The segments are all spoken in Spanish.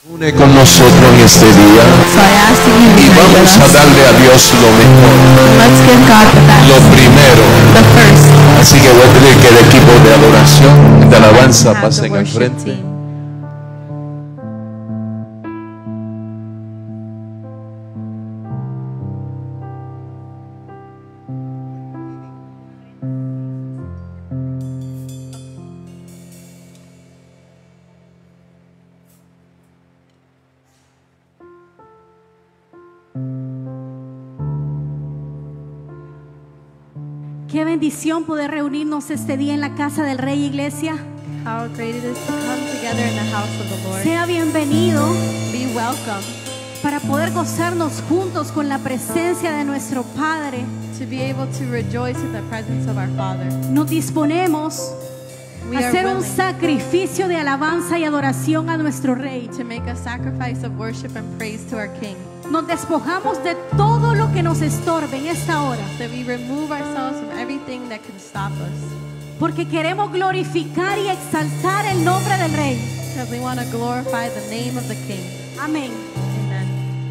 Une con nosotros en este día So I ask that you y unite with vamos a us. darle a Dios lo mejor, Let's give God the lo best, primero. the first. Así que voy a pedir que el equipo de adoración, de alabanza, Have the pasen al worship frente. team. Qué bendición poder reunirnos este día en la casa del Rey, iglesia. How great it is to come together in the house of the Lord. Sea bienvenido Be welcome para poder gozarnos juntos con la presencia de nuestro Padre. to be able to rejoice in the presence of our Father. Nos disponemos We a are hacer un willing sacrificio de alabanza y adoración a nuestro Rey. to make a sacrifice of worship and praise to our King. Nos despojamos de todo lo que nos estorbe en esta hora, That we remove ourselves from everything that can stop us. porque queremos glorificar y exaltar el nombre del Rey. Because we want to glorify the name of the King. Amén. Amen.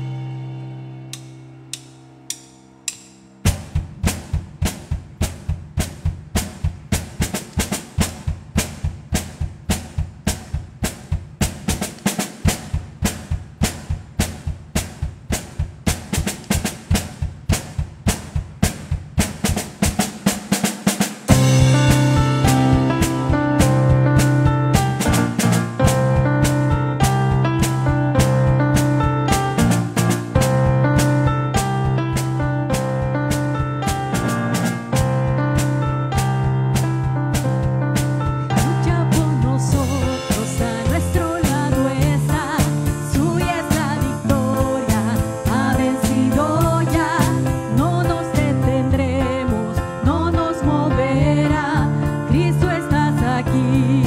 Lucha por nosotros, a nuestro lado está, suya es la victoria, ha vencido ya, no nos detendremos, no nos moverá, Cristo estás aquí.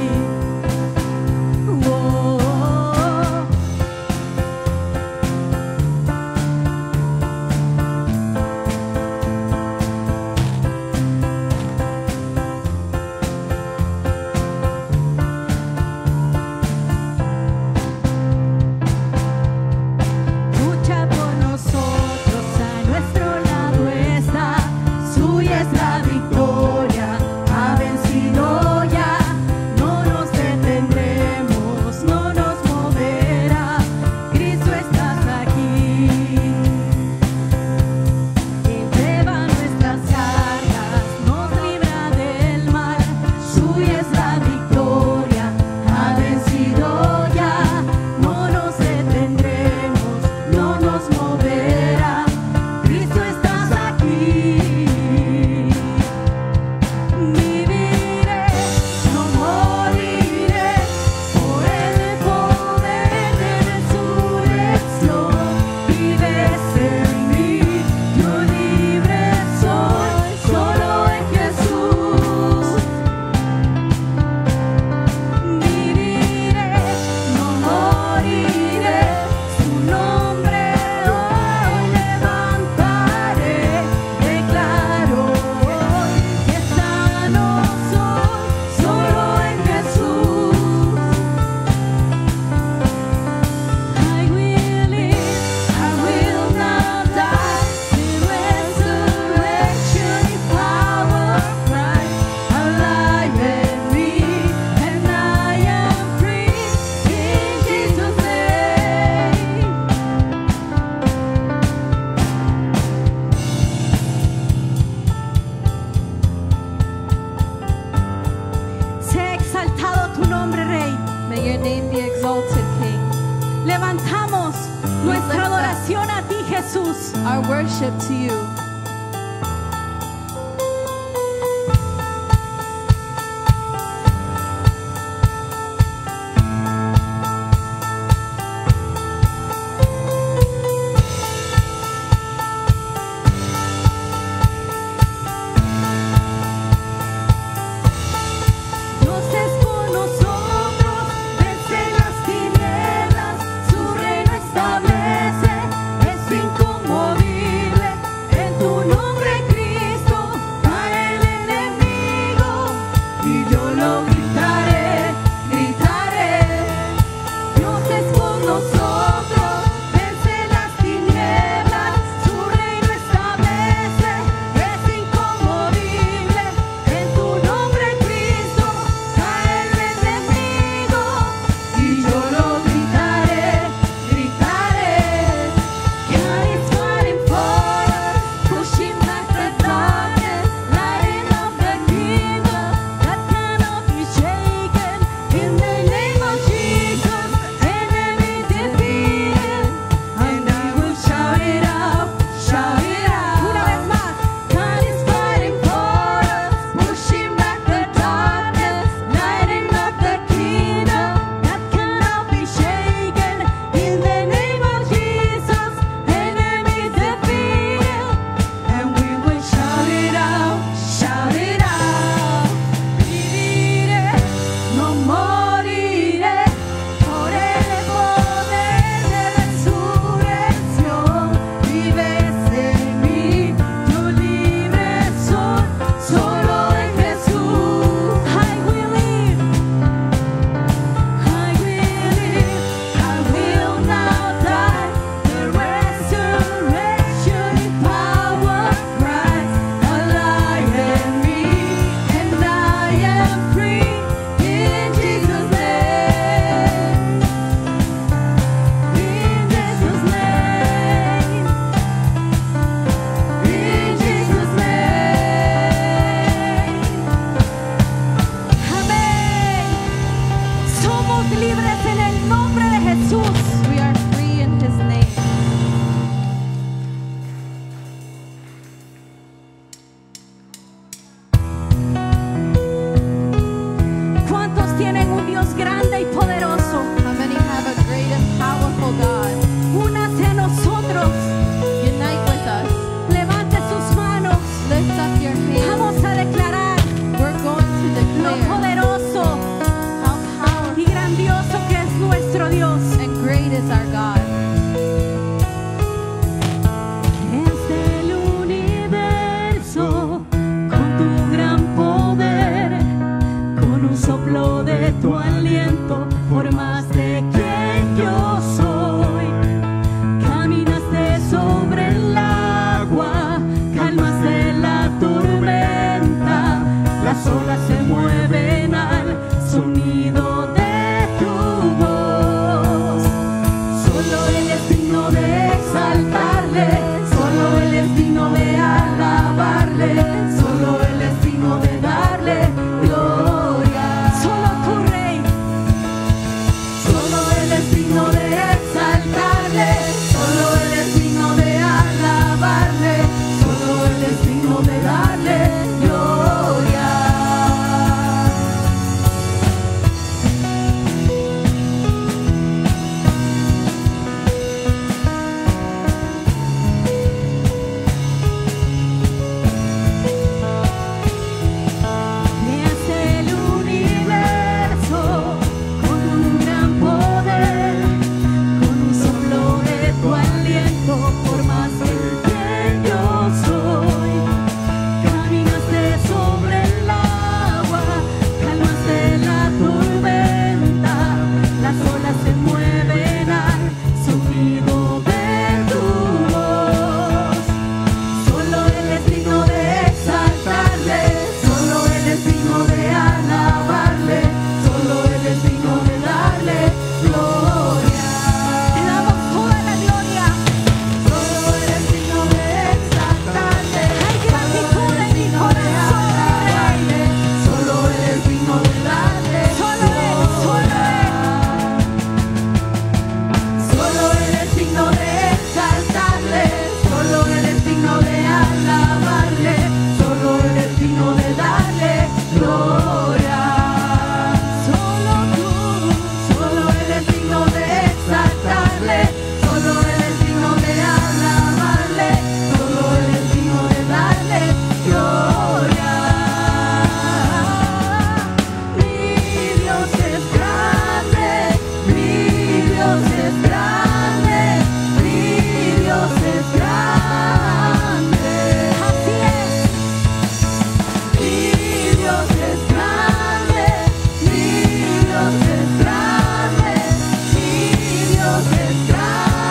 Oh, lucha por nosotros, a nuestro lado está, suya es la victoria, ha vencido ya, no nos detendremos, no nos moverá, Cristo estás aquí. Él lleva nuestras cargas, nos libra del mal, suya es la victoria, ha vencido ya, no nos detendremos, no nos moverá, Cristo estás aquí. Viviré, no moriré, por el poder de resurrección, vives en mí, yo libre soy, solo en Jesús. Viviré, no moriré, su nombre hoy levantaré, declaro hoy que sano soy, solo en Jesús. I will live, I will not die, in resurrection and power of Christ, alive in me, and I am free in Jesus' name. Sea exaltado tu nombre, Rey. May your name be exalted, King. Levantamos nuestra adoración a ti, Jesús. Our worship to you. Dios es con nosotros, vence las tinieblas, su reino establece, es inconmovible, en tu is our God. Desde el universo, con tu gran poder, con un soplo de tu aliento, formaste quien yo soy. Caminaste sobre el agua, calmaste la tormenta, las olas se mueven al sonido de tu voz. Solo Él es digno de exaltarle, solo Él es digno de alabarle, solo Él es digno de darle gloria. Solo tu Rey, solo Él es digno de exaltarle, solo Él es digno de alabarle, solo Él es digno de darle gloria. Desde el universo, con un gran poder, con un soplo de tu aliento, formaste quien yo soy. Caminaste sobre el agua, calmaste la tormenta, las olas se mueven al sonido de tu voz. Solo Él es digno de exaltarle, solo Él es digno de alabarle, solo Él es digno de darle gloria. Te damos toda la gloria. Solo Él es digno de exaltarle, hay gratitud en mi corazón. Solo Él es digno de darle gloria. Solo Él es digno de exaltarle, solo Él es digno de alabarle, solo Él es digno de darle gloria. Solo Él es digno de exaltarle, solo Él es digno de alabarle, solo Él es digno de darle gloria. Mi Dios es grande, mi Dios es grande, mi Dios es grande. Así es. Mi Dios es grande, mi Dios es grande, mi Dios es grande.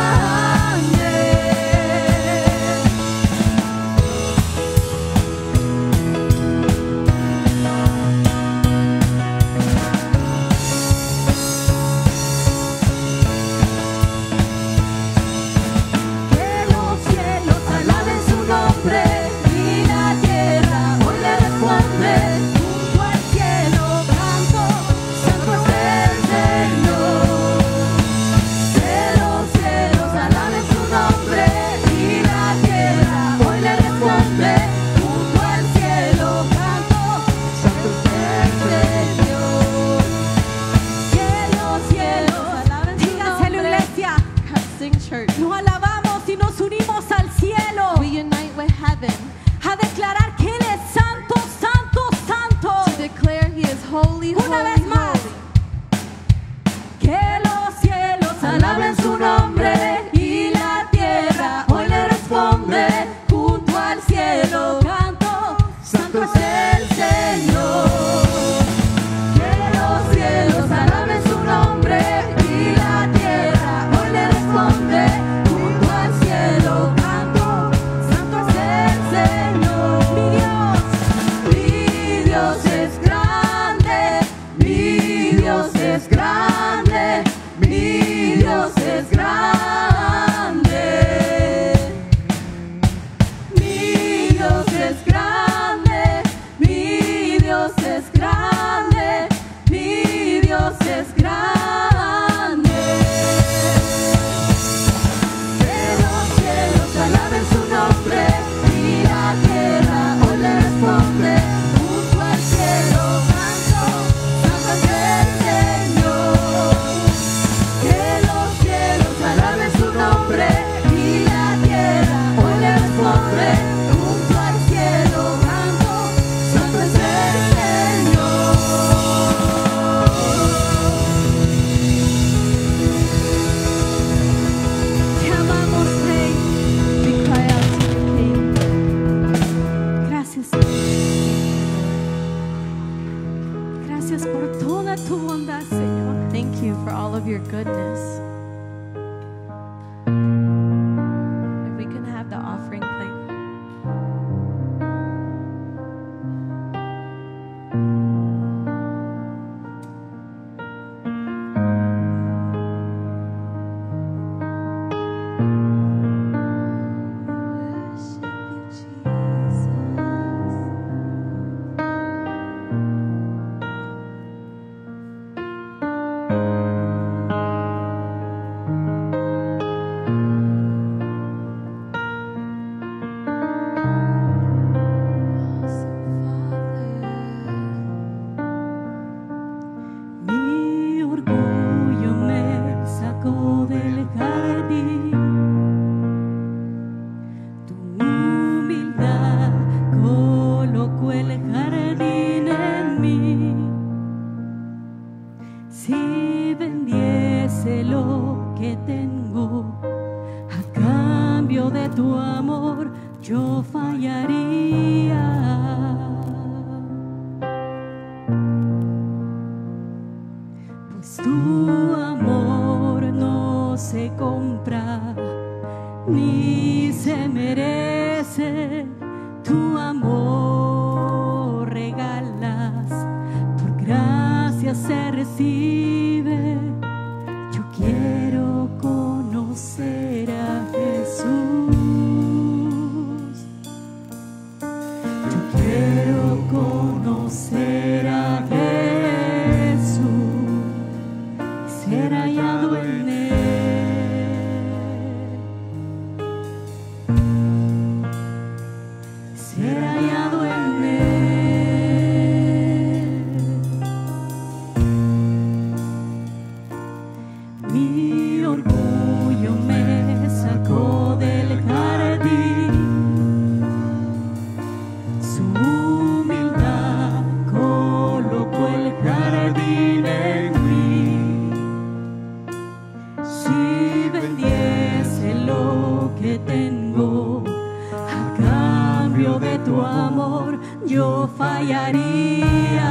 Que los cielos alaben su nombre y la tierra hoy le responde. Junto al cielo canto, santo es el Señor. Que los cielos alaben su nombre y la tierra hoy le responde. Junto al cielo canto, santo es el Señor. Que los cielos alaben su Dígaselo, nombre. iglesia. Sing church. Nos alabamos y nos unimos al cielo We unite with heaven a declarar que Él es santo, santo, santo. to declare He is holy, Una holy, vez más. holy. Que los cielos alaben su nombre y la tierra hoy le responde. Junto al cielo canto, santo es el Señor. Que los cielos alaben su nombre y la tierra hoy le responde. Junto al cielo canto, santo es el Señor. Mi Dios es grande, mi Dios es grande, mi Dios es grande. Mi Dios es grande, mi Dios es grande, mi Dios es grande. Que los cielos alaben su nombre y la tierra hoy le responde. Junto al cielo canto, santo es el Señor. Que los cielos alaben del jardín. Tu humildad colocó el jardín en mí. Si vendiese lo que tengo a cambio de tu amor, yo fallaría. Pues tu amor no se compra ni se merece. Tu amor regalas, por gracia se recibe. Yo quiero conocer a Jesús. Yo quiero conocer a Jesús, ser hallado en él. Ser hallado en él. Mi orgullo me sacó del jardín. Su humildad colocó el jardín en mí. Si vendiese lo que tengo a cambio de tu amor, yo fallaría.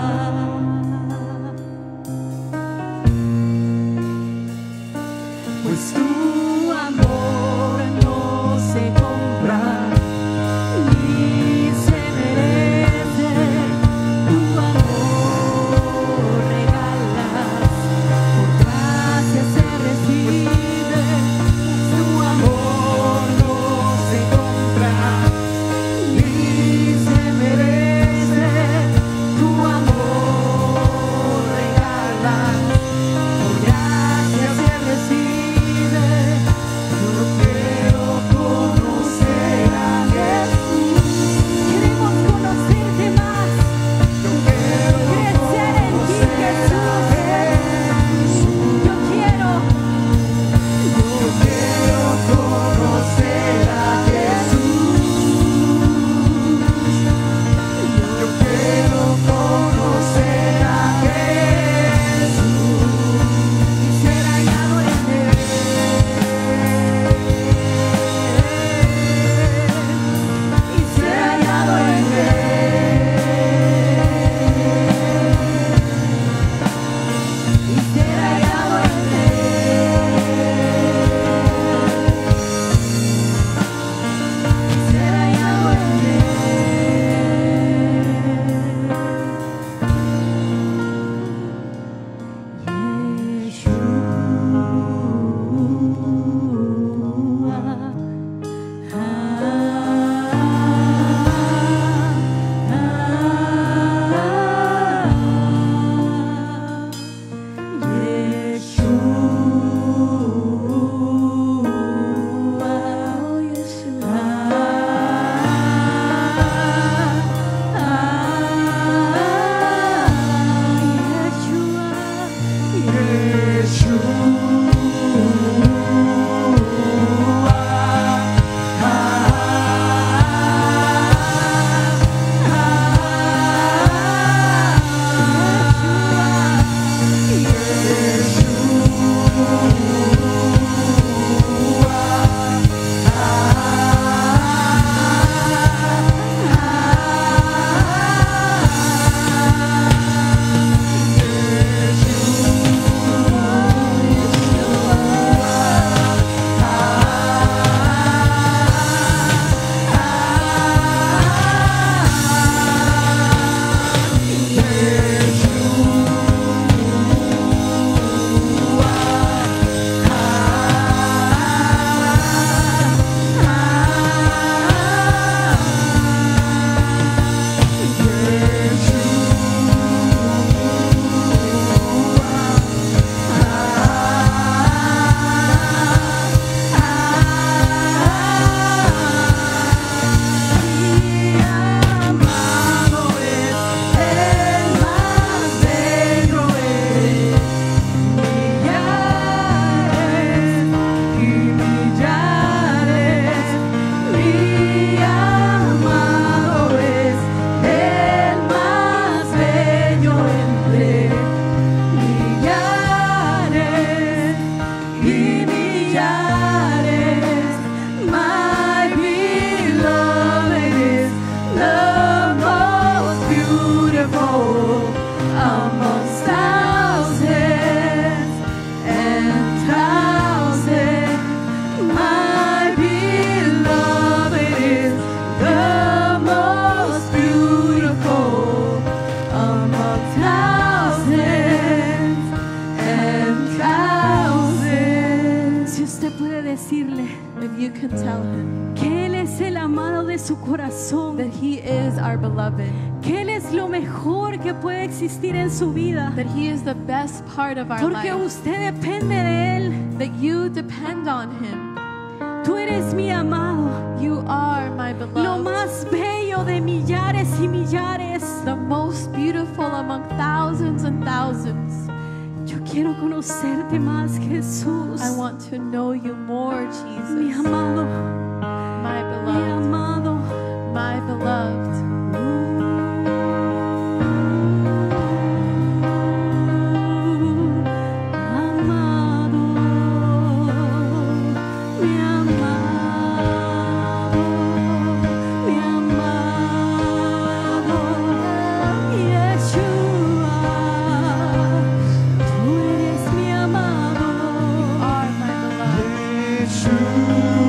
Pues tu amor no se compra ni se merece. Tu amor regalas, por gracia se recibe. Tu amor no se compra ni se merece. Tu amor regalas, por gracia se recibe. decirle if you can tell him que Él es el amado de su corazón, that he is our beloved, que Él es lo mejor que puede existir en su vida, that he is the best part of our porque life, usted depende de Él. that you depend on him. Tú eres mi amado, You are my lo beloved, más bello de millares y millares. the most beautiful among thousands and thousands. Yo quiero conocerte más, Jesús. I want to know you more, Mi Jesus. amado, My mi beloved, amado. my beloved. Amado, mi amado, mi amado, Yeshua, tú eres mi amado, Are my beloved.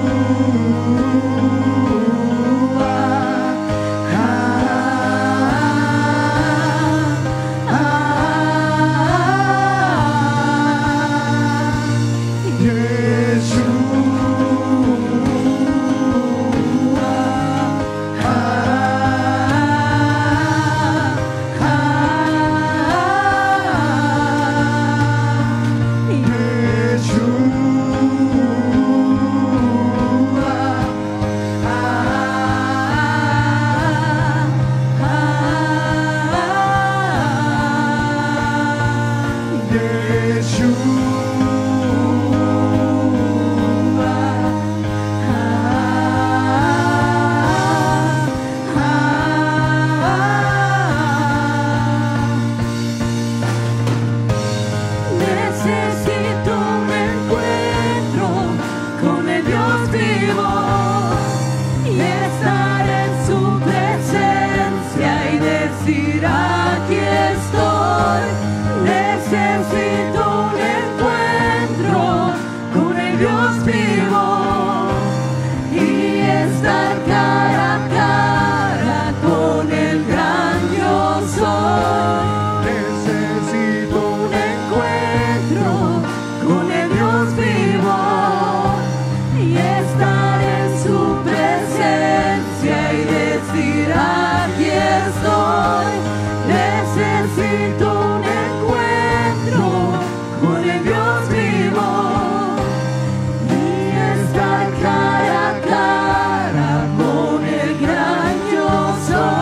Necesito un encuentro con el Dios vivo y estar en su presencia y decir aquí estoy. Necesito un encuentro con el Dios vivo y estar cara a cara con el gran yo soy. Necesito un encuentro con el Dios vivo y estar en su presencia y decir aquí estoy. Necesito un encuentro con el Dios vivo y estar cara a cara con el gran yo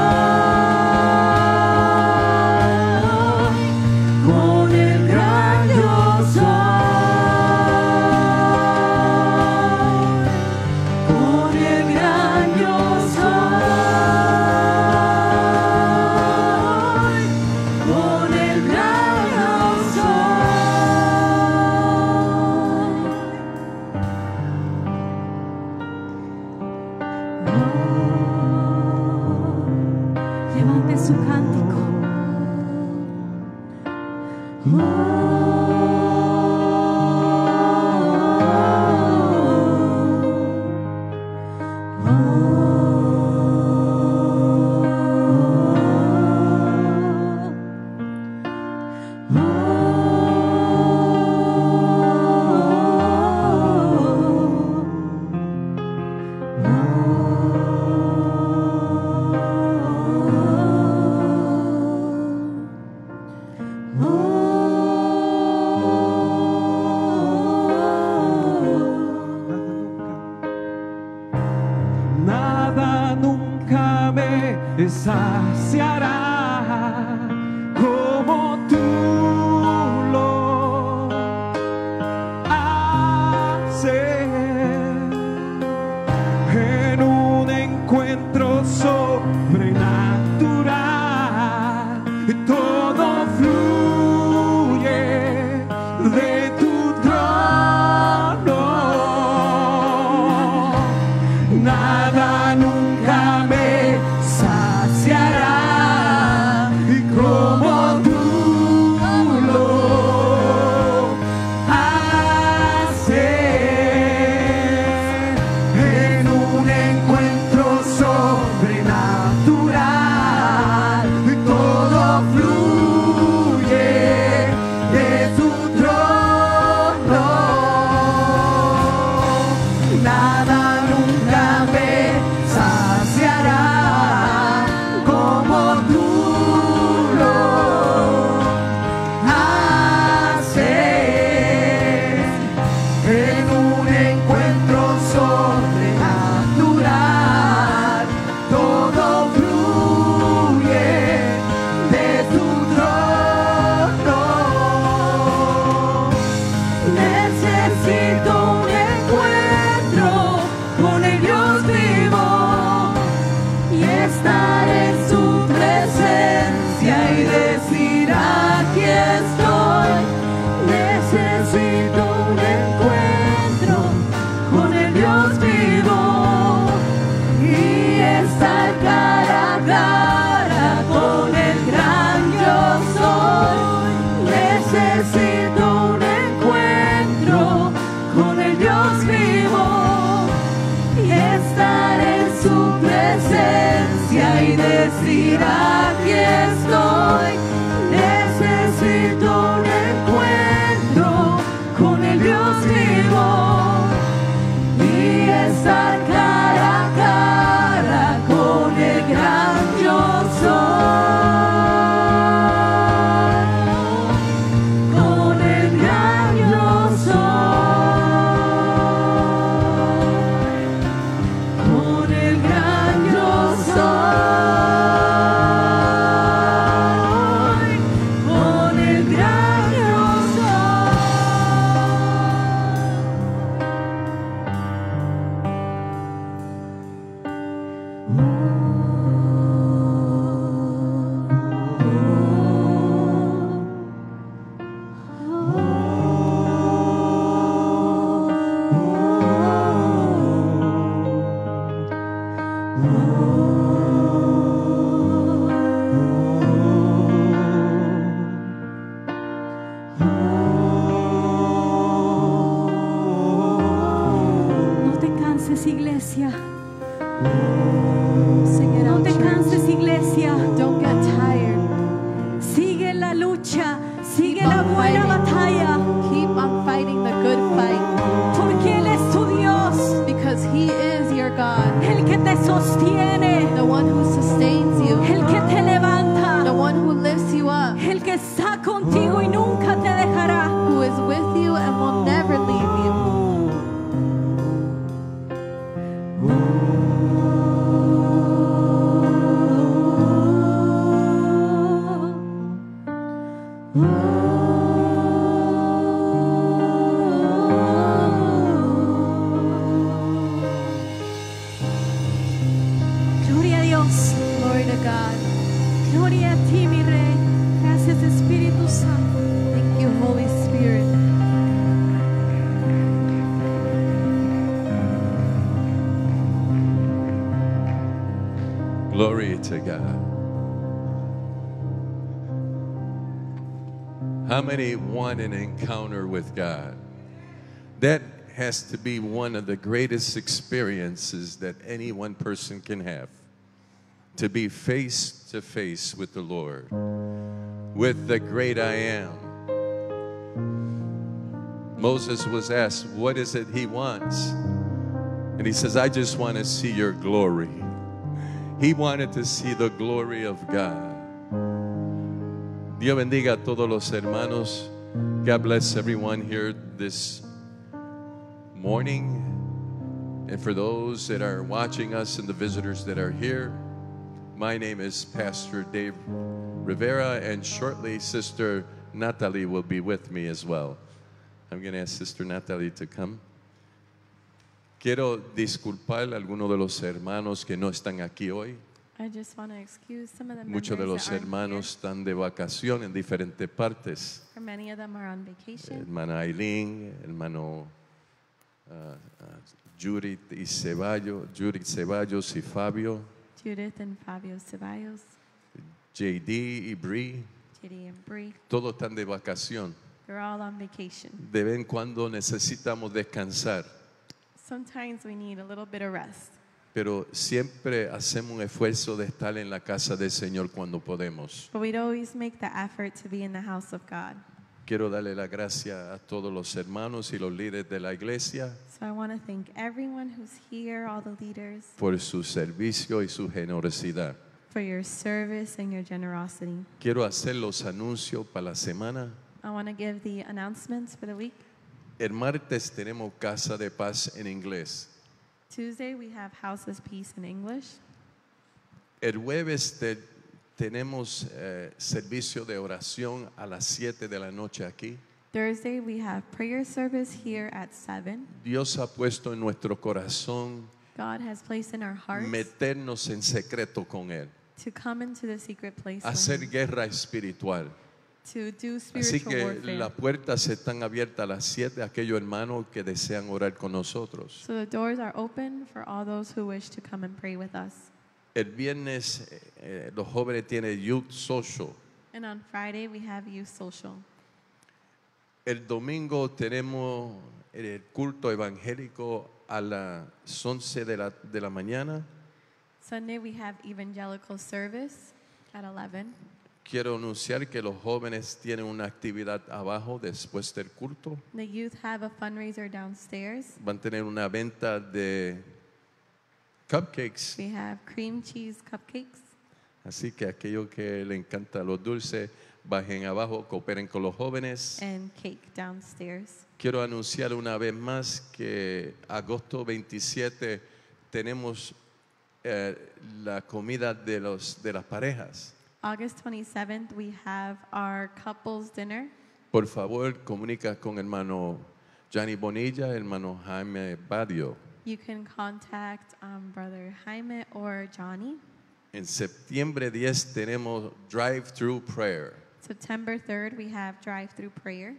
soy, con el gran yo soy, con el gran yo soy, con el gran yo soy. Levante su cántico. Nada nunca me saciará como tú lo haces en un encuentro sobrenatural. Todo fluye de tu trono. Nada nunca me saciará en un encuentro sobrenatural. Todo fluye de tu trono. Necesito un encuentro con el Dios vivo y estar en su presencia y decir: aquí estoy. Necesito un encuentro con el Dios vivo y estar cara a cara con el gran yo soy. Necesito un encuentro con el Dios vivo y estar en su presencia y decir: aquí estoy. Necesito un encuentro con el Dios vivo y estar cara a cara con el gran yo soy. Con el gran yo soy. Con el gran yo soy. Con el gran yo No te canses, iglesia. No te canses, iglesia. Don't get tired. Sigue la lucha, sigue la buena batalla, Keep on fighting the good fight porque Él es tu Dios, because He is your God, el que te sostiene, the one who sustains you, el que te levanta, the one who lifts you up, el que está contigo y nunca te dejará. who is with you and will never leave you. Gloria a Dios, Glory to God. gloria a ti, mi Rey. Gracias, Espíritu Santo. Thank you, Holy Spirit. Glory to God. How many want an encounter with God? That has to be one of the greatest experiences that any one person can have. To be face to face with the Lord, with the great I am. Moses was asked, what is it he wants? And he says, I just want to see your glory. He wanted to see the glory of God. Dios bendiga a todos los hermanos. God bless everyone here this morning. And for those that are watching us and the visitors that are here, my name is Pastor Dave Rivera, and shortly Sister Natalie will be with me as well. I'm going to ask Sister Natalie to come. Quiero disculpar a algunos de los hermanos que no están aquí hoy. I just want to excuse some of the Muchos de los members that aren't hermanos están de vacación en diferentes partes. here, for many of them are on vacation. Hermana Aileen, hermano Judith Ceballos y Fabio, Judith and Fabio Ceballos, JD y Bree, Kitty and Bree, todos están de vacación. they're all on vacation. De vez en cuando necesitamos descansar, Sometimes we need a little bit of rest, pero siempre hacemos un esfuerzo de estar en la casa del Señor cuando podemos. but we'd always make the effort to be in the house of God. Quiero darle la gracia a todos los hermanos y los líderes de la iglesia So I want to thank everyone who's here, all the leaders, por su servicio y su generosidad. for your service and your generosity. Quiero hacer los anuncios para la semana. I want to give the announcements for the week. El martes tenemos Casa de Paz en inglés. Tuesday, we have House of Peace in English. El jueves tenemos servicio de oración a las 7 de la noche aquí. Thursday, we have prayer service here at 7. Dios ha puesto en nuestro corazón God has placed in our hearts meternos en secreto con Él, to come into the secret place, with hacer Him, guerra espiritual. to do Así spiritual que warfare. las puertas están abiertas a las 7 a aquellos hermanos que desean orar con nosotros. So the doors are open for all those who wish to come and pray with us. El viernes los jóvenes tienen Youth Social. And on Friday, we have youth social. El domingo tenemos el culto evangélico a las 11 de la mañana. Sunday, we have evangelical service at 11. Quiero anunciar que los jóvenes tienen una actividad abajo después del culto. The youth have a fundraiser downstairs. Van a tener una venta de cupcakes. We have cream cheese cupcakes. Así que aquellos que les encanta los dulces, bajen abajo, cooperen con los jóvenes. And cake downstairs. Quiero anunciar una vez más que agosto 27 tenemos la comida de las parejas. August 27th, we have our couples dinner. Por favor, comunica con hermano Johnny Bonilla, hermano Jaime Badio. You can contact Brother Jaime or Johnny. En septiembre 10 tenemos drive-through prayer. September 3rd, we have drive-through prayer.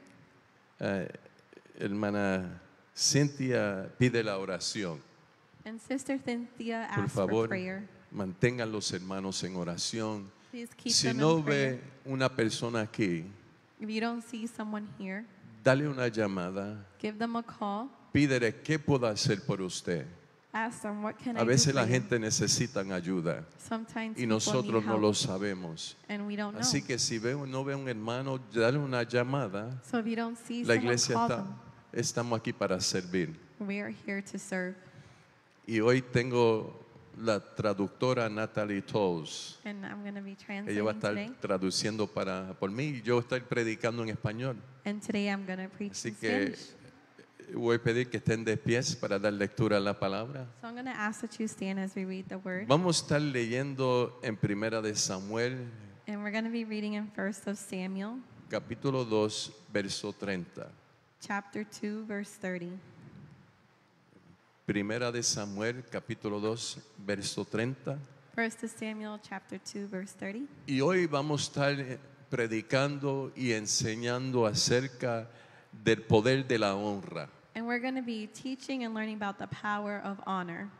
Hermana Cynthia pide la oración. And Sister Cynthia Por asks for favor, prayer. mantengan los hermanos en oración. Please keep Si them no in prayer. ve una persona aquí, If you don't see someone here, dale una llamada, give them a call. pídele qué puedo hacer por usted. Ask them, what can I A do veces for la you? gente necesita ayuda Sometimes y people nosotros need no help, lo sabemos. and we don't know. Así que si no ve un hermano, dale una llamada. So if you don't see La someone, iglesia call them. estamos aquí para servir. We are here to serve. Y hoy tengo la traductora Natalie Toles. And I'm going to be Ella va a translating estar today. traduciendo por mí y yo voy a estar predicando en español. And today I'm going to preach Así in que Spanish. voy a pedir que estén de pies para dar lectura a la palabra. So I'm going to ask that you stand as we read the word. Vamos a estar leyendo en Primera de Samuel, And we're going to be reading in 1st of Samuel, capítulo 2, verso 30. chapter 2, verse 30. Primera de Samuel, capítulo 2, verso 30. 1st of Samuel, chapter 2, verse 30. Y hoy vamos a estar predicando y enseñando acerca del poder de la honra. And we're going to be teaching and learning about the power of honor.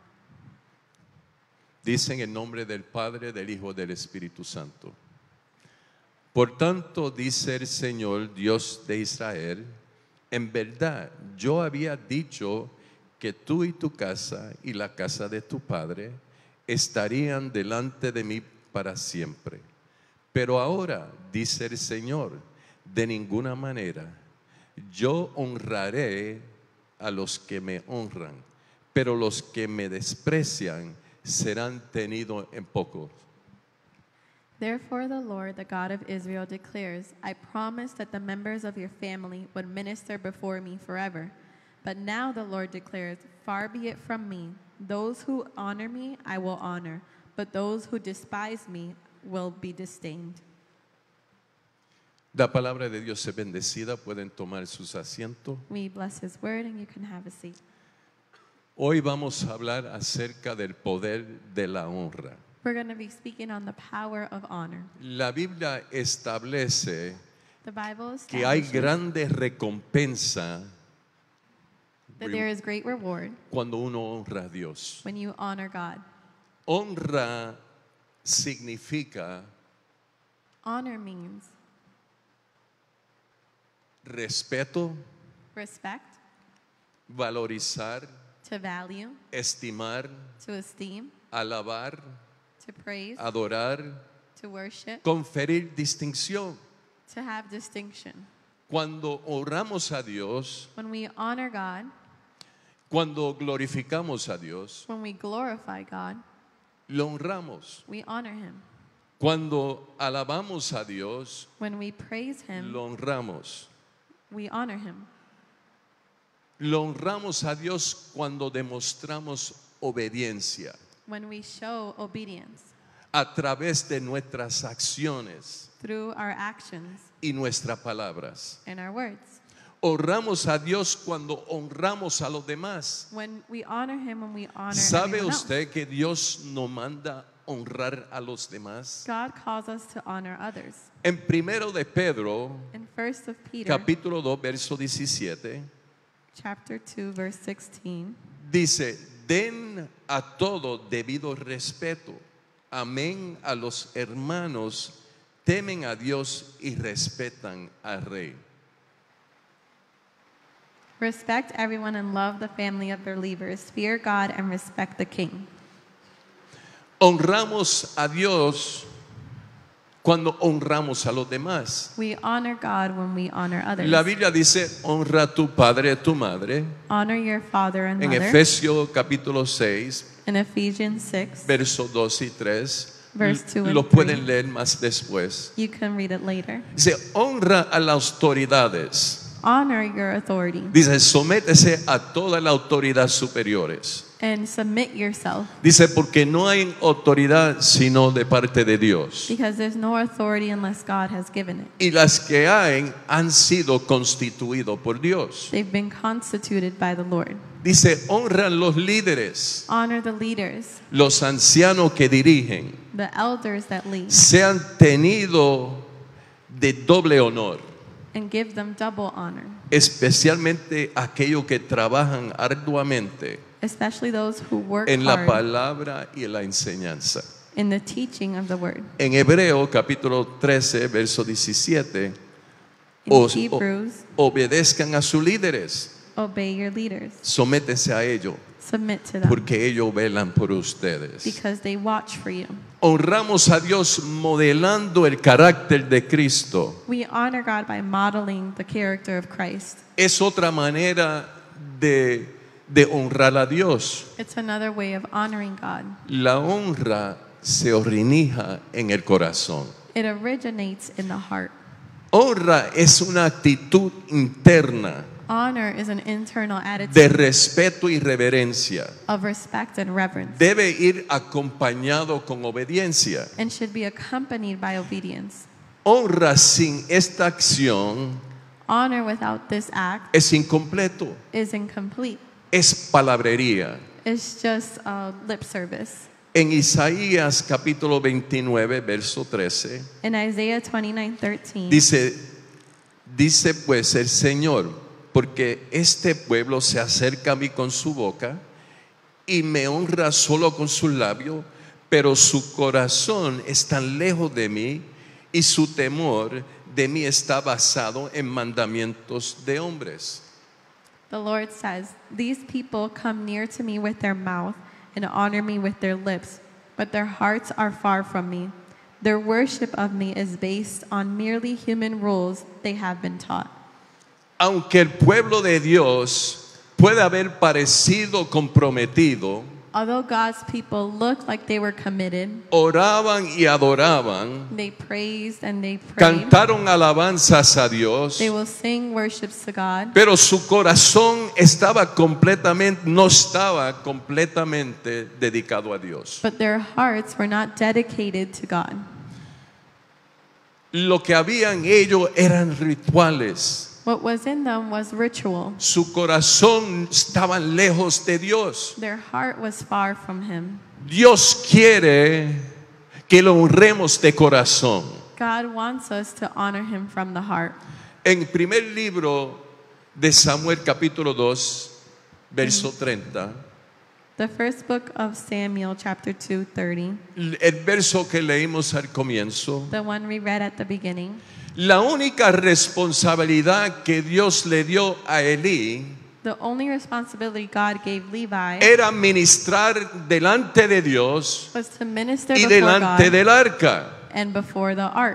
Dice en el nombre del Padre, del Hijo, del Espíritu Santo. Por tanto, dice el Señor, Dios de Israel, en verdad yo había dicho que tú y tu casa y la casa de tu padre estarían delante de mí para siempre. Pero ahora, dice el Señor, de ninguna manera. Yo honraré a los que me honran, pero los que me desprecian serán tenidos en poco. Therefore, the Lord, the God of Israel, declares, I promised that the members of your family would minister before me forever. But now the Lord declares, far be it from me. Those who honor me, I will honor, but those who despise me will be disdained. La palabra de Dios es bendecida, pueden tomar sus asientos. We bless his word, and you can have a seat. Hoy vamos a hablar acerca del poder de la honra. We're going to be speaking on the power of honor. La Biblia establece The Bible que hay establishes grande recompensa that there is great reward cuando uno honra a Dios. when you honor God. Honra significa Honor means respeto, respect, valorizar, to value, estimar, to esteem, alabar, to praise, adorar, to worship, conferir distinción. to have distinction. Cuando honramos a Dios, When we honor God, cuando glorificamos a Dios, when we glorify God, lo honramos. we honor him. Cuando alabamos a Dios, When we praise him, lo honramos. we honor him. Lo honramos a Dios cuando demostramos obediencia when we show obedience a través de nuestras acciones through our actions y nuestras palabras. and our words. Honramos a Dios cuando honramos a los demás. When we honor Him, when we honor ¿Sabe everyone else. usted que Dios nos manda honrar a los demás? God calls us to honor others. En 1 de Pedro, In 1 of Peter, capítulo 2, verso 17, chapter 2, verse 16, dice, den a todo debido respeto. Amén a los hermanos, temen a Dios y respetan al Rey. respect everyone and love the family of believers. Fear God and respect the King. Honramos a Dios cuando honramos a los demás. We honor God when we honor others. La Biblia dice, honra a tu padre y a tu madre. Honor your father and En mother. Efesios capítulo 6, In Ephesians 6, versos 2 y 3. Verse 2 and Lo 3. pueden leer más después. you can read it later. Dice, honra a las autoridades. Honor your authority Dice, sométese a toda la autoridad superiores. and submit yourself, Dice, porque no hay autoridad sino de parte de Dios. because there's no authority unless God has given it. Y las que hay han sido constituidos por Dios. They've been constituted by the Lord. Dice, honran los líderes, Honor the leaders, los ancianos que dirigen, the elders that lead, sean tenidos de doble honor, and give them double honor, especialmente aquellos que trabajan arduamente especially those who work en la hard palabra y en la enseñanza. in the teaching of the word. En Hebreo capítulo 13, verso 17, In Hebrews, obedezcan a sus líderes, obey your leaders, sométense a ellos, submit to them, porque ellos velan por ustedes. because they watch for you. Honramos a Dios modelando el carácter de Cristo. We honor God by modeling the character of Christ. Es otra manera de honrar a Dios. It's another way of honoring God. La honra se origina en el corazón. It originates in the heart. Honra es una actitud interna Honor is an internal de attitude respeto y reverencia. of respect and reverence, Debe ir acompañado con obediencia. and should be accompanied by obedience. Honra sin esta acción Honor without this act es incompleto, is incomplete. es palabrería. It's just lip service. En Isaías capítulo 29, verso 13, In Isaiah 29:13, dice pues el Señor, porque este pueblo se acerca a mí con su boca y me honra solo con sus labios, pero su corazón es tan lejos de mí y su temor de mí está basado en mandamientos de hombres. the Lord says, "These people come near to me with their mouth and honor me with their lips, but their hearts are far from me. Their worship of me is based on merely human rules they have been taught." Aunque el pueblo de Dios puede haber parecido comprometido, Although God's people looked like they were committed, oraban y adoraban, they praised and they prayed. cantaron alabanzas a Dios, They will sing worships to God, pero su corazón no estaba completamente dedicado a Dios. but their hearts were not dedicated to God. Lo que había en ellos eran rituales. What was in them was ritual. Su corazón estaba lejos de Dios. Their heart was far from Him. Dios quiere que lo honremos de corazón. God wants us to honor Him from the heart. En el primer libro de Samuel capítulo 2, verso 30, The first book of Samuel, chapter 2:30, el verso que leímos al comienzo, the one we read at the beginning, la única responsabilidad que Dios le dio a Elí the only responsibility God gave Levi era ministrar delante de Dios was to minister y before delante God del arca and before the ark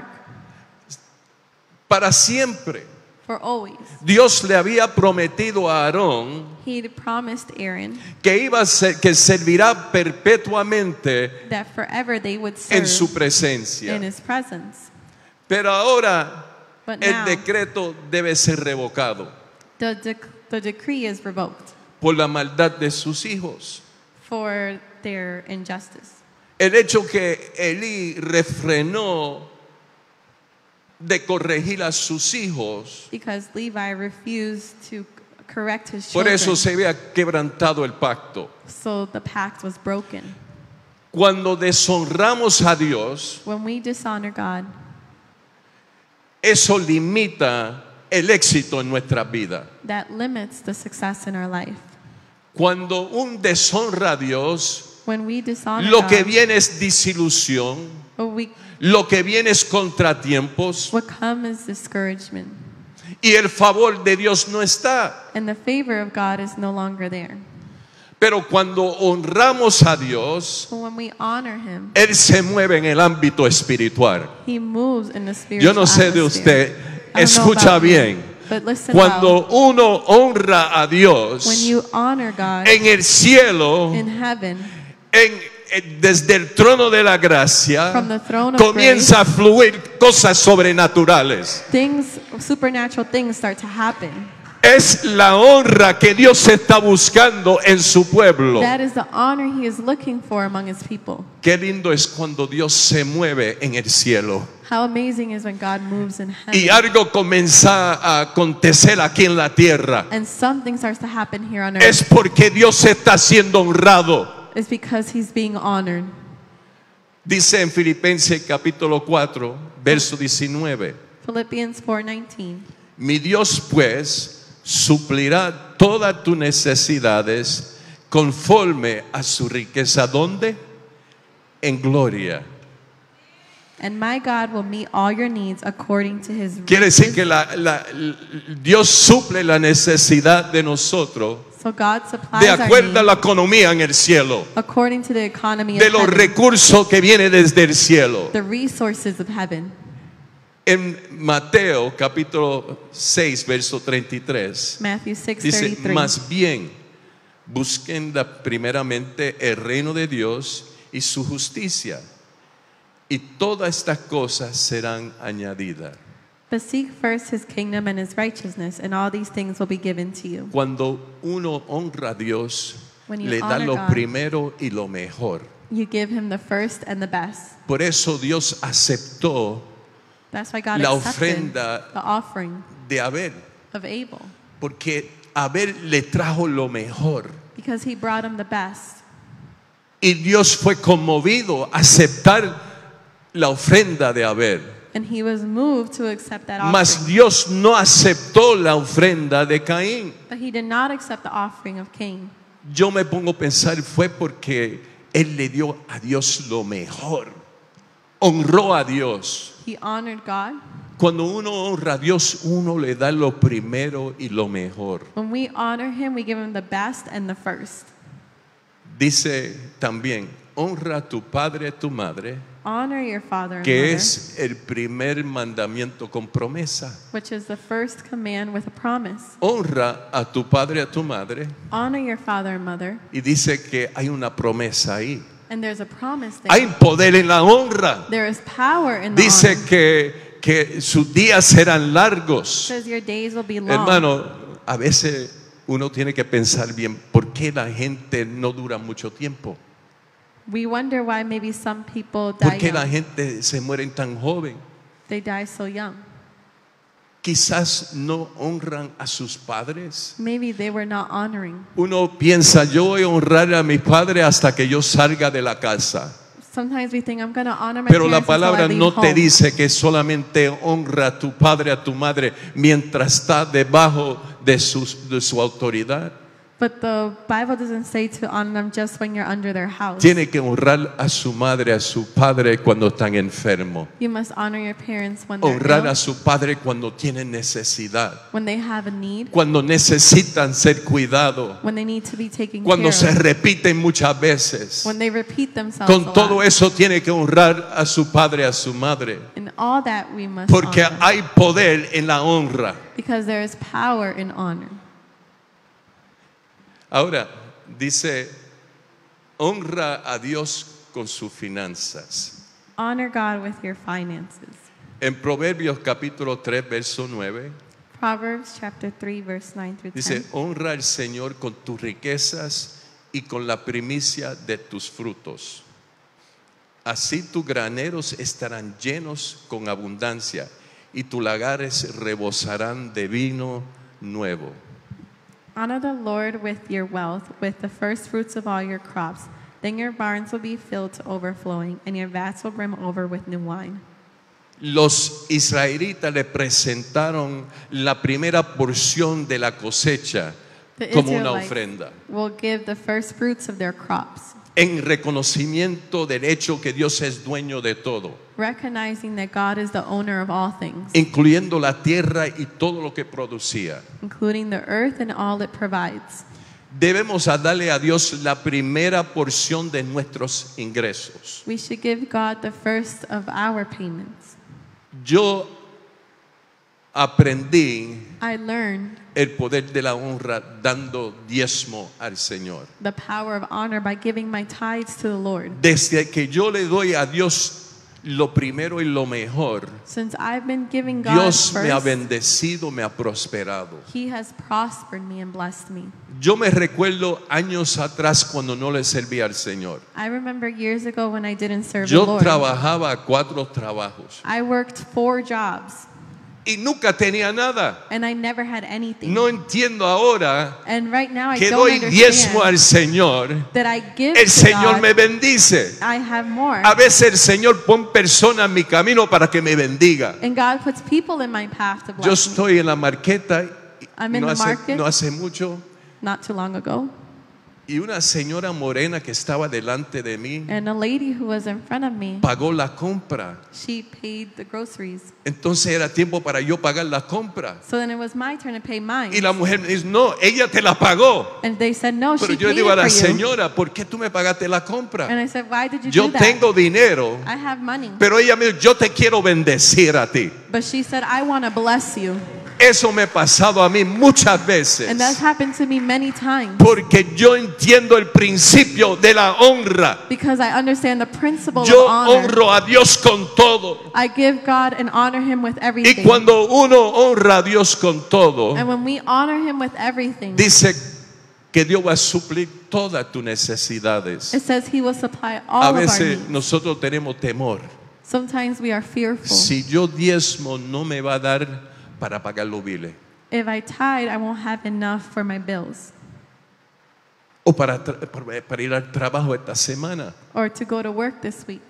para siempre. for always. Dios le había prometido a Aarón He promised Aaron que servirá perpetuamente that forever they would en serve su presencia. in His presence. Pero ahora But el now decreto debe ser revocado. the the decree is revoked por la maldad de sus hijos. for their injustice. El hecho que Elí refrenó de corregir a sus hijos, Because Levi refused to correct his por children, eso se había quebrantado el pacto. so the pact was broken. Cuando deshonramos a Dios, When we dishonor God, eso limita el éxito en nuestra vida. that limits the success in our life. Cuando un deshonra a Dios, When we dishonor lo que God, viene es disilusión, lo que viene es contratiempos what comes is discouragement. y el favor de Dios no está. And the favor of God is no longer there. Pero cuando honramos a Dios, But when we honor Him, Él se mueve en el ámbito espiritual. He moves in the spiritual Yo no sé de atmosphere. usted, I don't know escucha about you, bien. but listen well. Cuando uno honra a When Dios you honor God en el cielo, in heaven, desde el trono de la gracia, From the throne of comienza a fluir cosas sobrenaturales. supernatural things start to happen. Es la honra que Dios está buscando en su pueblo. That is the honor He is looking for among His people. Qué lindo es cuando Dios se mueve en el cielo. How amazing is when God moves in Y heaven. algo comienza a acontecer aquí en la tierra. And something starts to happen here on earth. Es porque Dios está siendo honrado. It's because He's being honored. Dice en Filipenses capítulo 4, verso 19. Philippians 4:19. Mi Dios pues suplirá todas tus necesidades conforme a su riqueza. ¿Dónde? En gloria. And my God will meet all your needs according to His Quiere decir que riches. Dios suple la necesidad de nosotros So God supplies de our acuerdo a needs la economía en el cielo, according to the economy de of los heaven, recursos que vienen desde el cielo. the resources of heaven. En Mateo capítulo 6, verso 33, Matthew dice, 6:33. más bien busquen primeramente el reino de Dios y su justicia, y todas estas cosas serán añadidas. But seek first His kingdom and His righteousness, and all these things will be given to you. Cuando uno honra a Dios, When you le da honor lo God, primero y lo mejor. You give Him the first and the best. Por eso Dios aceptó That's why God la accepted ofrenda the offering de Abel, of Abel, porque Abel le trajo lo mejor. because he brought him the best. Y Dios fue conmovido a aceptar la ofrenda de Abel. And He was moved to accept that Mas offering. Dios no aceptó la ofrenda de Caín. But He did not accept the offering of Cain. Yo me pongo a pensar, fue porque él le dio a Dios lo mejor. Honró a Dios. He honored God. Cuando uno honra a Dios, uno le da lo primero y lo mejor. When we honor Him, we give Him the best and the first. Dice también, honra a tu padre y a tu madre, Honor your father and que mother, es el primer mandamiento con promesa. which is the first command with a promise. Honra a tu padre y a tu madre, Honor your father and mother, y dice que hay una promesa ahí. and there's a promise there. Hay poder en la honra. There is power in the Dice honor. que sus días serán largos. Says your days will be long. Hermano, a veces uno tiene que pensar bien, ¿por qué la gente no dura mucho tiempo? We wonder why maybe some people die ¿Por qué la young. gente se muere tan joven? They die so young. Quizás no honran a sus padres. Maybe they were not honoring. Uno piensa, yo voy a honrar a mi padre hasta que yo salga de la casa. Sometimes we think I'm going to honor my Pero la parents until I palabra leave no te home. dice que solamente honra a tu padre, a tu madre, mientras está debajo de su autoridad. But the Bible doesn't say to honor them just when you're under their house. Tiene que honrar a su madre, a su padre cuando están enfermos. You must honor your parents when they're Honrar ill, a su padre cuando tienen necesidad. when they have a need, Cuando necesitan ser cuidados. when they need to be taken Cuando se care of, repiten muchas veces. when they repeat themselves a Con todo lot. eso tiene que honrar a su padre, a su madre. In all that we must Porque honor, hay poder en la honra. because there is power in honor. Ahora, dice, honra a Dios con sus finanzas. Honor God with your finances. En Proverbios capítulo 3, verso 9, Proverbs chapter 3, verse 9 through 10. Dice, honra al Señor con tus riquezas y con la primicia de tus frutos. Así tus graneros estarán llenos con abundancia y tus lagares rebosarán de vino nuevo. Honor the Lord with your wealth, with the first fruits of all your crops. Then your barns will be filled to overflowing, and your vats will brim over with new wine. Los israelitas le presentaron la primera porción de la cosecha The como una Israelites ofrenda, will give the first fruits of their crops, en reconocimiento del hecho que Dios es dueño de todo, recognizing that God is the owner of all things, incluyendo la tierra y todo lo que producía. including the earth and all it provides. Debemos a darle a Dios la primera porción de nuestros ingresos. We should give God the first of our payments. Yo aprendí I learned el poder de la honra dando diezmo al Señor. the power of honor by giving my tithes to the Lord. Desde que yo le doy a Dios lo primero y lo mejor, Since I've been giving God Dios me ha first, bendecido, me ha prosperado. He has prospered me and blessed me. Yo me recuerdo años atrás cuando no le servía al Señor. I remember years ago when I didn't serve the Yo Lord. trabajaba 4 trabajos I worked 4 jobs y nunca tenía nada. and I never had anything. No entiendo ahora And right now I que don't doy diezmo understand al Señor. that I give El to Señor God, me bendice. I have more. A veces el Señor pone personas en mi camino para que me bendiga. And God puts people in my path to Yo bless me. estoy en la marqueta I'm in no the hace, market. no hace mucho Not too long ago. y una señora morena que estaba delante de mí And a lady who was in front of me, pagó la compra. she paid the groceries. Entonces era tiempo para yo pagar la compra. So then it was my turn to pay mine. Y la mujer me dice, no, ella te la pagó. And they said, no, Pero she yo le paid digo a it la for you. señora, ¿por qué tú me pagaste la compra? And I said, why did you Yo do that? tengo dinero, I have money. pero ella me dijo, yo te quiero bendecir a ti. But she said, I want to bless you. Eso me ha pasado a mí muchas veces. And that's happened to me many times. Porque yo entiendo el principio de la honra. Because I understand the principle Yo of honor. honro a Dios con todo. I give God and honor Him with Y everything. cuando uno honra a Dios con todo, And when we honor Him with everything, dice que Dios va a suplir todas tus necesidades. it says He will supply A all of our veces needs. nosotros tenemos temor. Sometimes we are fearful. Si yo diezmo, no me va a dar para pagar los biles. If I tithe, I won't have enough for my bills O para ir al trabajo esta semana. or to go to work this week.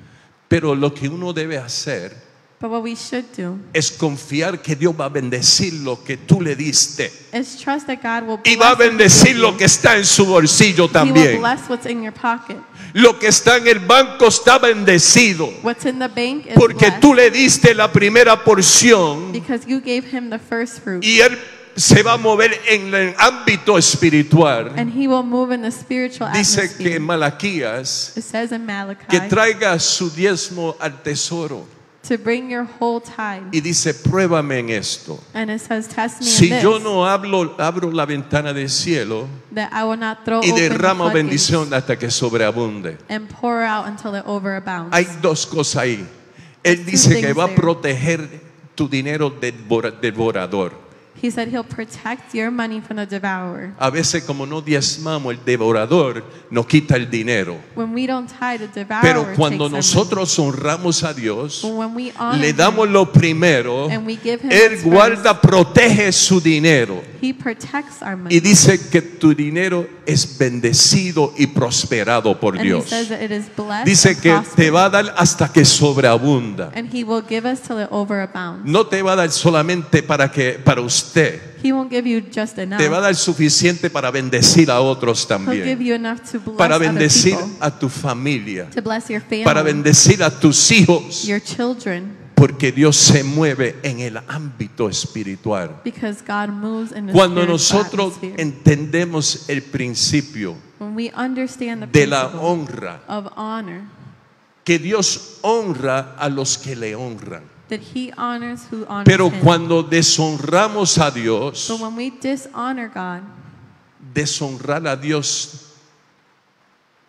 Pero lo que uno debe hacer But what we should do es confiar que Dios va a bendecir lo que tú le diste. is trust that God will Y bless va a what you bendecir give lo you. que está en su bolsillo He will también. bless what's in your pocket. Lo que está en el banco está bendecido. What's in the bank is Porque blessed tú le diste la primera porción because you gave Him the first fruit. y Él se va a mover en el ámbito espiritual. And He will move in the spiritual Dice que atmosphere. en Malaquías It says in Malachi que traiga su diezmo al tesoro. to bring your whole tithe. Y dice, pruébame en esto. And it says, test me Si in this, yo no abro la ventana del cielo that I will not throw y open the derramo floodgates bendición hasta que sobreabunde. and pour out until it overabounds. Hay 2 cosas ahí. Él Two dice que things va a there. proteger tu dinero del devorador. He said He'll protect your money from the devourer. A veces como no diezmamos, el devorador nos quita el dinero. When we don't tithe, the devourer Pero cuando takes our nosotros honramos a Dios, money. But when we honor le damos Him, lo primero, and we give Him Él what's guarda, protege su dinero. He protects our Y money. dice que tu dinero es bendecido y prosperado por And He Dios. says that it is blessed Dice and que te prosperous. va a dar hasta que sobreabunda. And He will give us till it overabounds. No te va a dar solamente para usted. He won't give you just enough. Te va a dar suficiente para bendecir a otros He'll give también. you enough to bless Para other bendecir people, a tu familia. to bless your family, Para bendecir a tus hijos. your children, Porque Dios se mueve en el ámbito espiritual. because God moves in the Cuando spiritual nosotros atmosphere. entendemos el principio When we understand the de la principle honra, of honor, que Dios honra a los que le honran. that He honors who honors Pero Him. cuando deshonramos a Dios, But when we dishonor God, deshonrar a Dios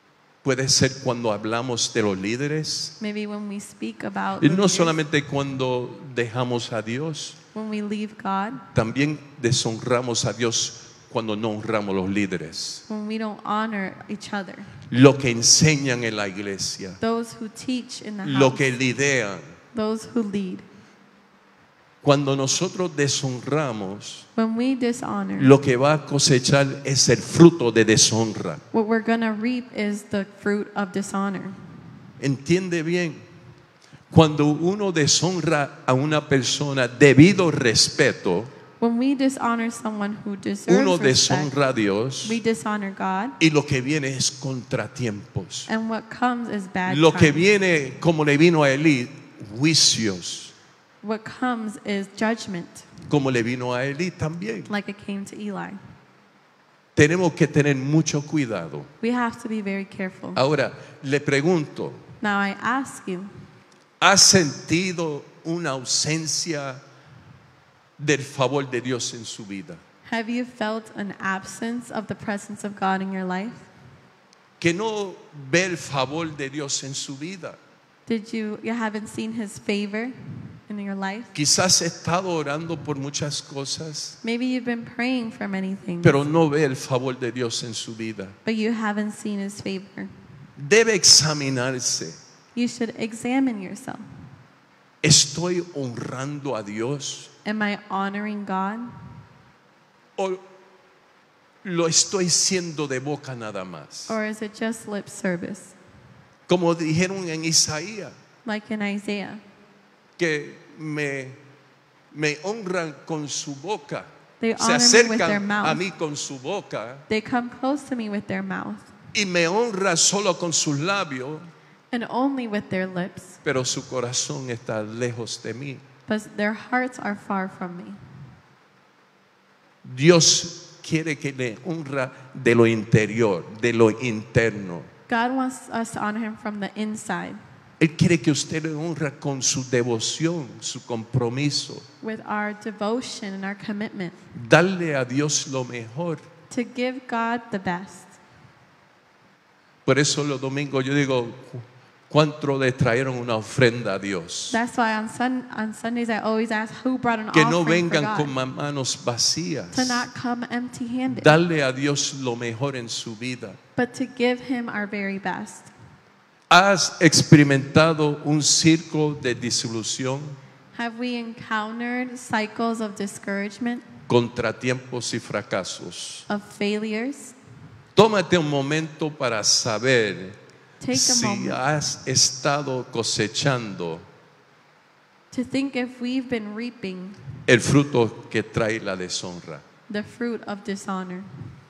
Puede ser cuando hablamos de los líderes. Maybe when we speak about Y the no leaders, solamente cuando dejamos a Dios, when we leave God, también deshonramos a Dios cuando no honramos los líderes. when we don't honor each other. Lo que enseñan en la iglesia, Those who teach in the lo house, que lideran. those who lead. Cuando nosotros deshonramos, When we dishonor, lo que va a cosechar es el fruto de deshonra. what we're going to reap is the fruit of dishonor. Entiende bien, cuando uno deshonra a una persona debido respeto, When we dishonor someone who uno deserves respect, deshonra a Dios we dishonor God, y lo que viene es contratiempos. and what comes is bad Lo que times. viene, como le vino a Elí, juicios, What comes is judgment, como le vino a Elí también. like it came to Eli. Tenemos que tener mucho cuidado. We have to be very careful. Ahora, le pregunto, Now I ask you, ¿has sentido una ausencia del favor de Dios en su vida? have you felt an absence of the presence of God in your life? Que no ve el favor de Dios en su vida. Did you haven't seen his favor in your life? Quizás ha estado orando por muchas cosas, Maybe you've been praying for many things, pero no ve el favor de Dios en su vida. but you haven't seen his favor. Debe examinarse. You should examine yourself. ¿Estoy honrando a Dios Am I honoring God? o lo estoy siendo de boca nada más? Or is it just lip service? Como dijeron en Isaías, Like in Isaiah, que me honran con su boca, they se honor me with their acercan a mouth. mí con su boca They come close to me with their mouth y me honran solo con sus labios, and only with their lips, pero su corazón está lejos de mí. but their hearts are far from me. Dios quiere que le honra de lo interior, de lo interno. God wants us to honor him from the inside, Él quiere que usted le honra con su devoción, su compromiso. with our devotion and our commitment Darle a Dios lo mejor. to give God the best. Por eso los domingos yo digo, ¿cuánto le trajeron una ofrenda a Dios? That's why on Sundays I always ask who brought an Que no offering for vengan con God, manos vacías. to not come empty-handed, Darle a Dios lo mejor en su vida. but to give him our very best. ¿Has experimentado un círculo de disolución, Have we encountered cycles of discouragement, contratiempos y fracasos? of failures? Tómate un momento para saber Take a si moment has estado cosechando to think if we've been reaping el fruto que trae la deshonra. the fruit of dishonor.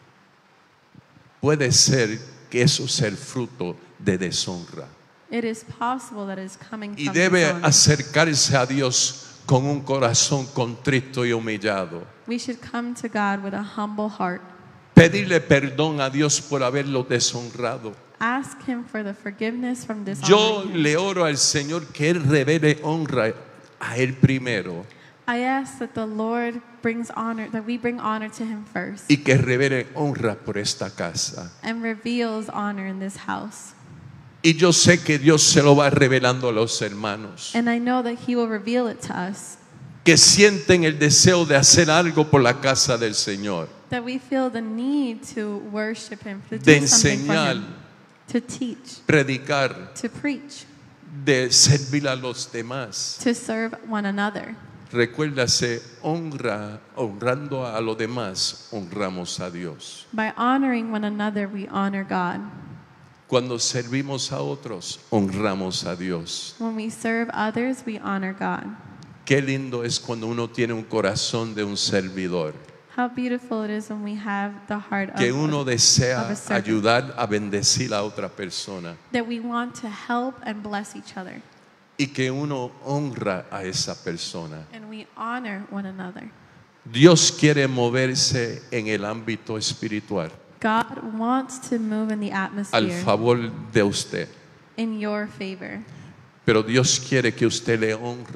Puede ser que eso sea el fruto de deshonra. It is possible that it's coming Y from debe dishonor. acercarse a Dios con un corazón contrito y humillado. We should come to God with a humble heart. Pedirle perdón a Dios por haberlo deshonrado. Ask him for the forgiveness from Yo dishonor. le oro al Señor que Él revele honra a Él primero I ask that the Lord brings honor, that we bring honor to him first, y que revele honra por esta casa. and reveals honor in this house. Y yo sé que Dios se lo va revelando a los hermanos And I know that he will reveal it to us, que sienten el deseo de hacer algo por la casa del Señor, that we feel the need to worship him, to de do something for enseñar, him, to teach, predicar, to preach, de servir a los demás. to serve one another. Recuérdase, honrando a los demás, honramos a Dios. By honoring one another, we honor God. Cuando servimos a otros, honramos a Dios. When we serve others, we honor God. Qué lindo es cuando uno tiene un corazón de un servidor, How beautiful it is when we have the heart of que uno desea of a servant. ayudar a bendecir a otra persona that we want to help and bless each other, y que uno honra a esa persona. and we honor one another. Dios quiere moverse en el ámbito espiritual God wants to move in the al atmosphere favor de usted, in your favor, pero Dios quiere que usted le honre.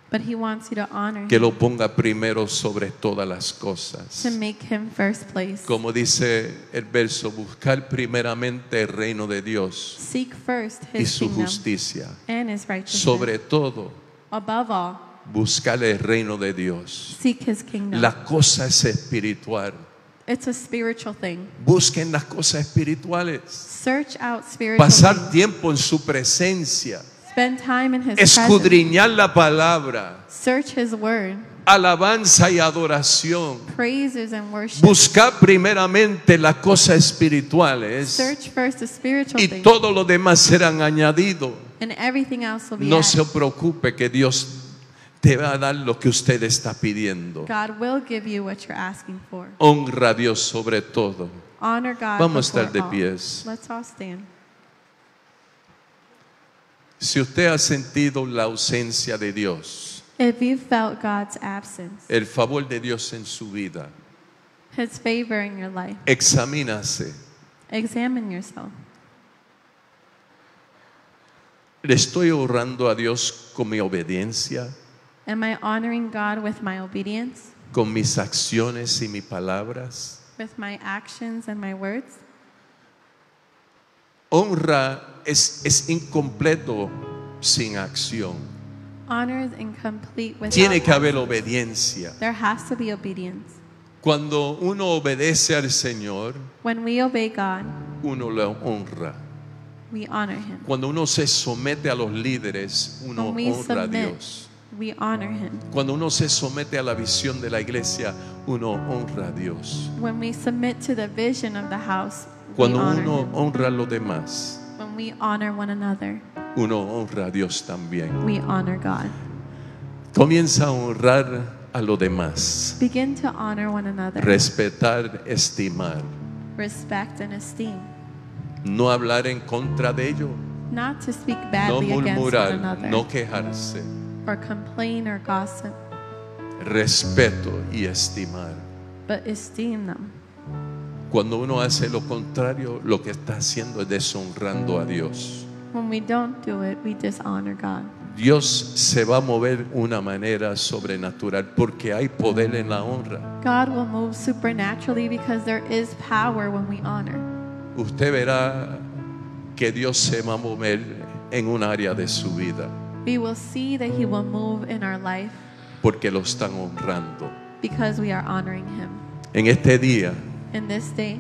But he wants you to honor que him, lo ponga primero sobre todas las cosas. to make him first place. Como dice el verso, buscar primeramente el reino de Dios Seek first y his su kingdom justicia. and his righteousness. Sobre todo, Above all, buscar el reino de Dios. seek his kingdom. La cosa es espiritual. It's a spiritual thing. Busquen las cosas espirituales. Search out spiritual Pasar things. tiempo en su presencia. Spend time in his presence. Escudriñar la palabra. Search his word. Alabanza y adoración. Praises and worship. Buscar primeramente las cosas espirituales Search first the spiritual y things, todo lo demás serán añadidos. and everything else will be No added. se preocupe que Dios te va a dar lo que usted está pidiendo. God will give you what you're asking for. Honra a Dios sobre todo. Honor God Vamos a before estar de all. pies. Let's all stand. Si usted ha sentido la ausencia de Dios, If you felt God's absence, el favor de Dios en su vida, his favor in your life, examínase. examine yourself. ¿Le estoy honrando a Dios con mi obediencia, Am I honoring God with my obedience, con mis acciones y mis palabras? with my actions and my words? Honra es incompleto sin acción. Honor is incomplete without Tiene que haber action. obediencia. There has to be obedience. Cuando uno obedece al Señor, When we obey God, uno le honra. we honor him. Cuando uno se somete a los líderes, uno When we honra a submit, Dios. we honor him. Cuando uno se somete a la visión de la iglesia, uno honra a Dios. When we submit to the vision of the house, we Cuando honor uno him. honra a los demás, When we honor one another, uno honra a Dios también. we honor God. Comienza a honrar a los demás. Begin to honor one another. Respetar, estimar. Respect and esteem. No hablar en contra de ellos. Not to speak No badly against one murmurar, another, no quejarse. or complain or gossip, Respeto y estimar. but esteem them. Cuando uno hace lo contrario, lo que está haciendo es deshonrando a Dios. When we don't do it, we dishonor God. Dios se va a mover de una manera sobrenatural porque hay poder en la honra. God will move supernaturally because there is power when we honor. Usted verá que Dios se va a mover en un área de su vida We will see that He will move in our life porque lo están honrando. because we are honoring Him. En este día, In this day,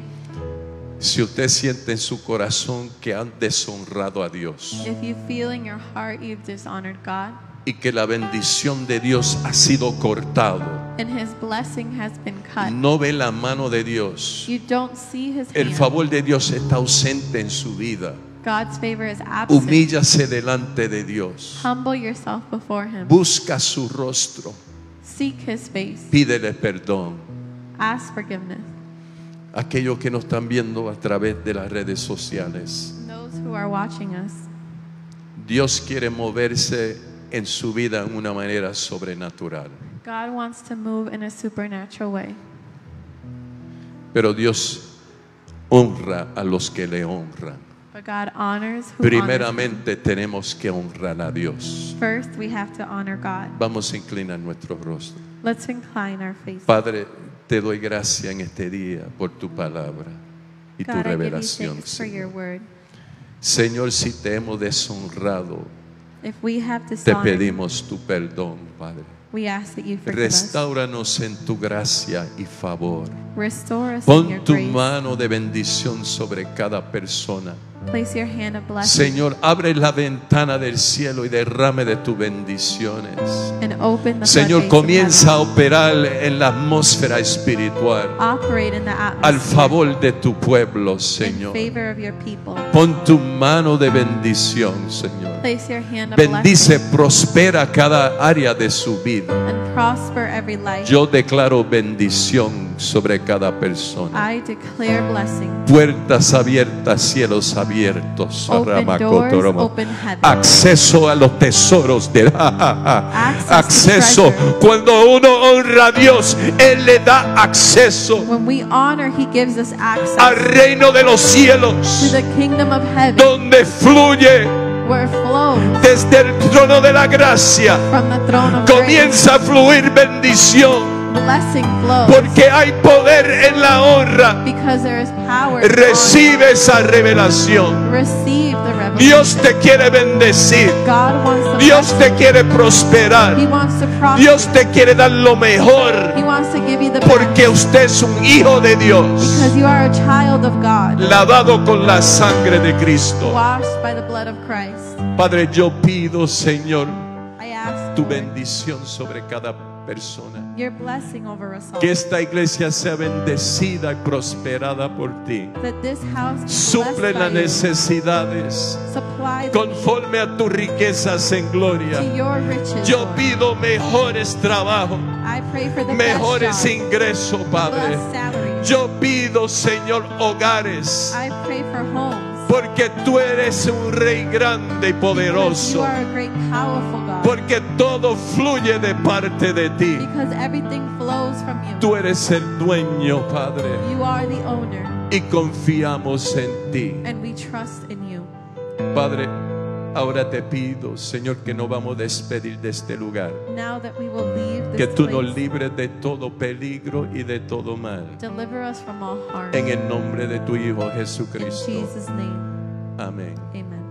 si usted siente en su corazón que han deshonrado a Dios if you feel in your heart you've dishonored God y que la bendición de Dios ha sido cortado, and His blessing has been cut, no ve la mano de Dios, you don't see His el hand, favor de Dios está ausente en su vida, God's favor is absent. humíllase delante de Dios, Humble yourself before Him. busca su rostro, Seek His face. pídele perdón. Ask forgiveness. Aquellos que nos están viendo a través de las redes sociales, Those who are watching us, Dios quiere moverse en su vida en una manera sobrenatural. God wants to move in a supernatural way. Pero Dios honra a los que le honran. But God honors who honors Him. Primeramente tenemos que honrar a Dios. First, we have to honor God. Vamos a inclinar nuestro rostro. Let's incline our face. Padre, te doy gracias en este día por tu palabra y tu God, I give you revelación, thanks for your Señor. word. Señor, si te hemos deshonrado, If we have te dishonored, pedimos tu perdón, Padre. we ask that you forgive us. Restáuranos en tu gracia y favor. Restore us in Pon your tu grace. mano de bendición sobre cada persona. Place your hand of blessing Señor, abre la ventana del cielo y derrame de tus bendiciones. and open the Señor, floodgates of comienza a heaven. operar en la atmósfera espiritual Operate in the al atmosphere favor de tu pueblo, in Señor. favor of your people. Pon tu mano de bendición, Señor. Place your hand of Bendice, blessing prospera cada área de su vida. and prosper every life. Yo declaro bendición sobre cada persona. I declare blessing. Puertas abiertas, cielos abiertos. Open doors, open heaven. Acceso a los tesoros de Access to acceso. treasure. Cuando uno honra a Dios, Él le da acceso When we honor, He gives us access al reino de los to cielos, the kingdom of heaven, donde fluye where flows flows Desde el trono de la gracia from the throne of grace. comienza a fluir bendición. Blessing flows Porque hay poder en la honra. because there is power. in Recibe esa revelación. honor. Receive the revelation. Dios te quiere bendecir. God wants to Dios bless te quiere prosperar. you. He wants to prosper. Dios te quiere dar lo mejor. He wants to give you the Porque best usted es un hijo de Dios. because you are a child of God, Lavado con la sangre de Cristo. washed by the blood of Christ. Padre, yo pido, Señor, I ask tu Lord, bendición sobre cada persona. your blessing over us all. Que esta iglesia sea bendecida y prosperada por ti. That this house be Suple blessed las by you. necesidades Supply the conforme a tus riquezas en gloria. to your riches. Yo Lord. pido mejores trabajos, I pray for the mejores best jobs, ingresos, Padre. blessed salaries. Yo pido, Señor, hogares, I pray for homes. porque tú eres un rey grande y Because you poderoso. are a great, powerful God. Porque todo fluye de parte de ti. Because everything flows from you. Tú eres el dueño, Padre, You are the owner, y confiamos en ti. and we trust in you. Padre, ahora te pido, Señor, que no vamos a despedir de este lugar. Now that we will leave Que this tú nos place, libres de todo peligro y de todo mal. deliver us from all harm. En el nombre de tu Hijo In Jesucristo. Jesus' name, Amén. amen.